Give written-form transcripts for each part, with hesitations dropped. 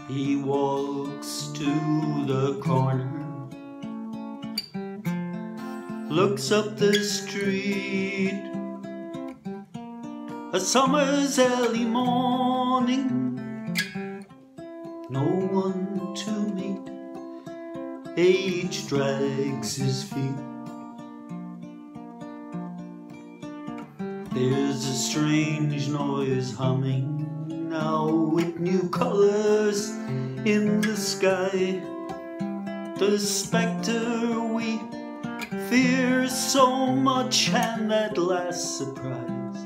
He walks to the corner, looks up the street. A summer's early morning, no one to meet. Age drags his feet. There's a strange noise humming now with new colors in the sky. The specter we fear so much, and that last surprise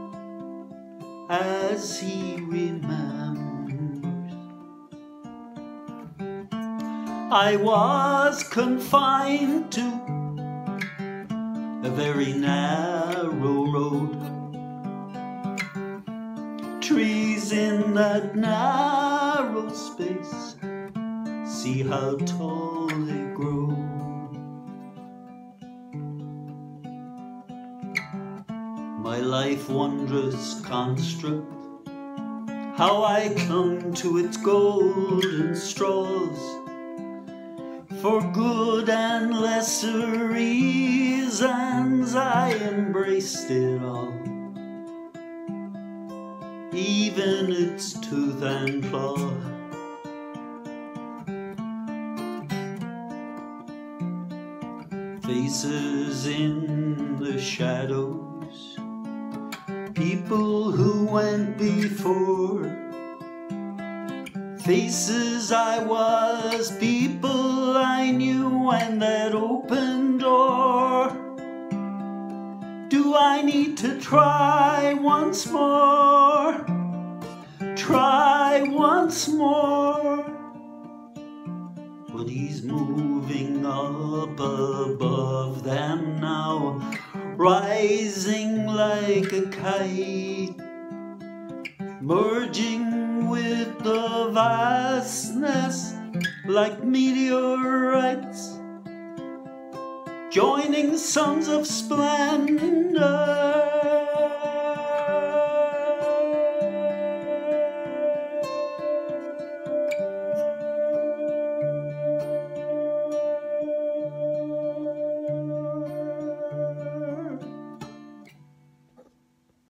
as he remembers. I was confined to a very narrow road. Trees in that narrow space, see how tall they grow. My life wondrous construct, how I clung to its golden straws. For good and lesser reasons I embraced it all, even its tooth and claw. Faces in the shadows, people who went before. Faces I was, people I knew, and that open door. Do I need to try once more? Try once more? But he's moving up above them now, rising like a kite, merging with the vastness like meteorites, joining sons of splendor.